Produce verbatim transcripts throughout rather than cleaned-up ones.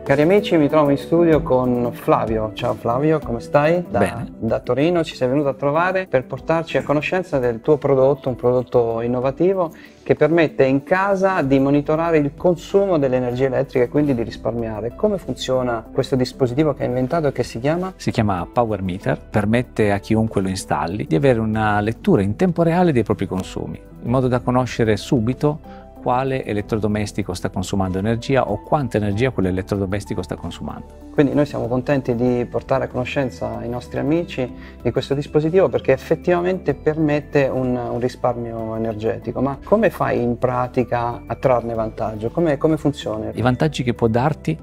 Cari amici, mi trovo in studio con Flavio. Ciao Flavio, come stai? Da, Bene. Da Torino ci sei venuto a trovare per portarci a conoscenza del tuo prodotto, un prodotto innovativo che permette in casa di monitorare il consumo dell'energia elettrica e quindi di risparmiare. Come funziona questo dispositivo che hai inventato e che si chiama? Si chiama Power Meter, permette a chiunque lo installi di avere una lettura in tempo reale dei propri consumi, in modo da conoscere subito quale elettrodomestico sta consumando energia o quanta energia quell'elettrodomestico sta consumando. Quindi noi siamo contenti di portare a conoscenza ai nostri amici di questo dispositivo perché effettivamente permette un, un risparmio energetico. Ma come fai in pratica a trarne vantaggio? Come, come funziona? I vantaggi che può darti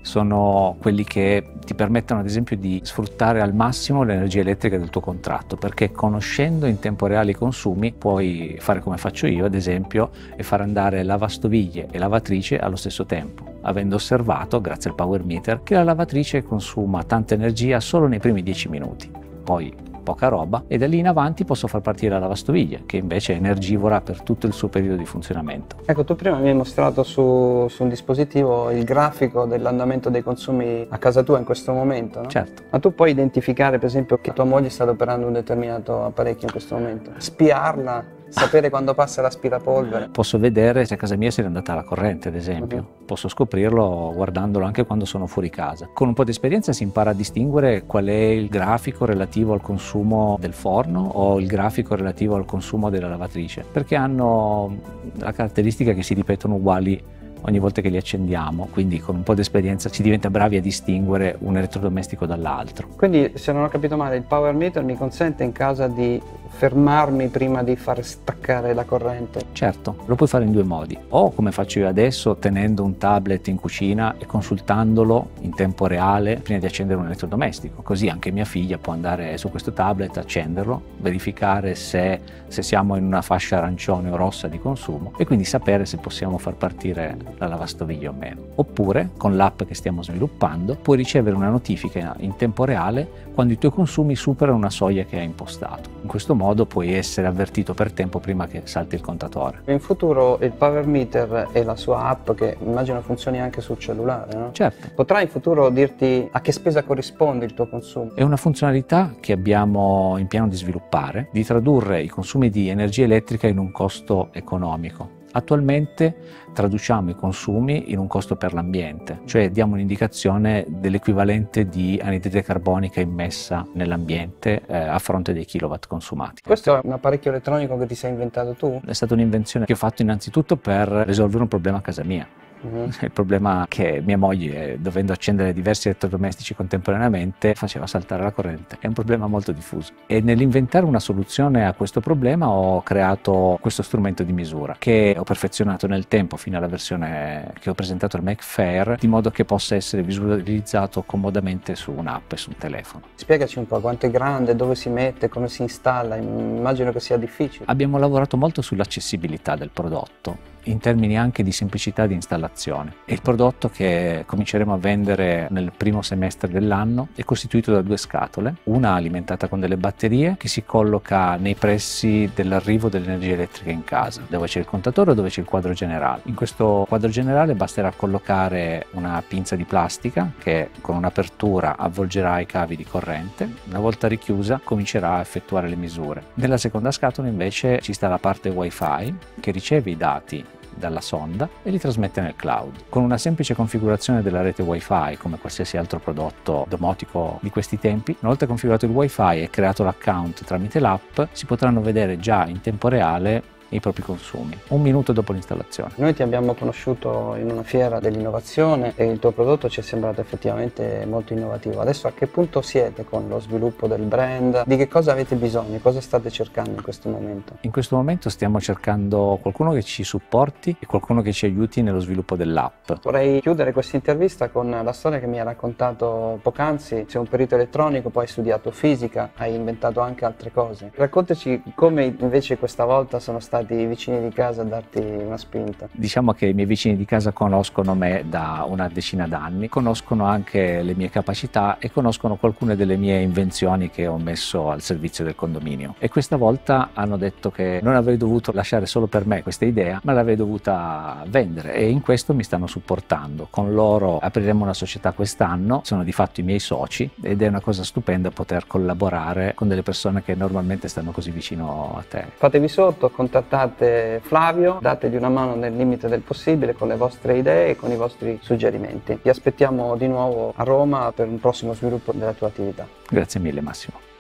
sono quelli che ti permettono ad esempio di sfruttare al massimo l'energia elettrica del tuo contratto, perché conoscendo in tempo reale i consumi puoi fare come faccio io ad esempio e far andare lavastoviglie e lavatrice allo stesso tempo, avendo osservato grazie al Power Meter che la lavatrice consuma tanta energia solo nei primi dieci minuti, poi poca roba, e da lì in avanti posso far partire la lavastoviglie che invece è energivora per tutto il suo periodo di funzionamento. Ecco, tu prima mi hai mostrato su, su un dispositivo il grafico dell'andamento dei consumi a casa tua in questo momento, no? Certo. Ma tu puoi identificare per esempio che tua moglie sta adoperando un determinato apparecchio in questo momento, spiarla, sapere quando passa l'aspirapolvere? Posso vedere se a casa mia si è andata la corrente ad esempio, uh-huh. Posso scoprirlo guardandolo anche quando sono fuori casa. Con un po' di esperienza si impara a distinguere qual è il grafico relativo al consumo del forno o il grafico relativo al consumo della lavatrice, perché hanno la caratteristica che si ripetono uguali ogni volta che li accendiamo, quindi con un po' di esperienza si diventa bravi a distinguere un elettrodomestico dall'altro. Quindi, se non ho capito male, il Power Meter mi consente in casa di fermarmi prima di far staccare la corrente? Certo, lo puoi fare in due modi, o come faccio io adesso tenendo un tablet in cucina e consultandolo in tempo reale prima di accendere un elettrodomestico, così anche mia figlia può andare su questo tablet, accenderlo, verificare se, se siamo in una fascia arancione o rossa di consumo e quindi sapere se possiamo far partire la lavastoviglie o meno. Oppure con l'app che stiamo sviluppando puoi ricevere una notifica in tempo reale quando i tuoi consumi superano una soglia che hai impostato. In questo modo puoi essere avvertito per tempo prima che salti il contatore. In futuro il Power Meter e la sua app, che immagino funzioni anche sul cellulare, no? Certo. Potrà in futuro dirti a che spesa corrisponde il tuo consumo? È una funzionalità che abbiamo in piano di sviluppare, di tradurre i consumi di energia elettrica in un costo economico. Attualmente traduciamo i consumi in un costo per l'ambiente, cioè diamo un'indicazione dell'equivalente di anidride carbonica immessa nell'ambiente eh, a fronte dei kilowatt consumati. Questo è un apparecchio elettronico che ti sei inventato tu? È stata un'invenzione che ho fatto innanzitutto per risolvere un problema a casa mia. Uh-huh. Il problema che mia moglie, dovendo accendere diversi elettrodomestici contemporaneamente, faceva saltare la corrente. È un problema molto diffuso e nell'inventare una soluzione a questo problema ho creato questo strumento di misura che ho perfezionato nel tempo fino alla versione che ho presentato al Mac Faire, di modo che possa essere visualizzato comodamente su un'app e su un telefono. Spiegaci un po' quanto è grande, dove si mette, come si installa. Immagino che sia difficile. Abbiamo lavorato molto sull'accessibilità del prodotto, in termini anche di semplicità di installazione. E il prodotto che cominceremo a vendere nel primo semestre dell'anno è costituito da due scatole, una alimentata con delle batterie che si colloca nei pressi dell'arrivo dell'energia elettrica in casa, dove c'è il contatore o dove c'è il quadro generale. In questo quadro generale basterà collocare una pinza di plastica che con un'apertura avvolgerà i cavi di corrente. Una volta richiusa comincerà a effettuare le misure. Nella seconda scatola invece ci sta la parte Wi-Fi che riceve i dati dalla sonda e li trasmette nel cloud. Con una semplice configurazione della rete Wi-Fi, come qualsiasi altro prodotto domotico di questi tempi, una volta configurato il Wi-Fi e creato l'account tramite l'app, si potranno vedere già in tempo reale i propri consumi, un minuto dopo l'installazione. Noi ti abbiamo conosciuto in una fiera dell'innovazione e il tuo prodotto ci è sembrato effettivamente molto innovativo. Adesso a che punto siete con lo sviluppo del brand? Di che cosa avete bisogno? Cosa state cercando in questo momento? In questo momento stiamo cercando qualcuno che ci supporti e qualcuno che ci aiuti nello sviluppo dell'app. Vorrei chiudere questa intervista con la storia che mi hai raccontato poc'anzi. Sei un perito elettronico, poi hai studiato fisica, hai inventato anche altre cose. Raccontaci come invece questa volta sono stati stati i vicini di casa a darti una spinta? Diciamo che i miei vicini di casa conoscono me da una decina d'anni, conoscono anche le mie capacità e conoscono alcune delle mie invenzioni che ho messo al servizio del condominio, e questa volta hanno detto che non avrei dovuto lasciare solo per me questa idea, ma l'avrei dovuta vendere, e in questo mi stanno supportando. Con loro apriremo una società quest'anno, sono di fatto i miei soci, ed è una cosa stupenda poter collaborare con delle persone che normalmente stanno così vicino a te. Fatevi sotto, contattate Flavio, dategli una mano nel limite del possibile con le vostre idee e con i vostri suggerimenti. Vi aspettiamo di nuovo a Roma per un prossimo sviluppo della tua attività. Grazie mille Massimo.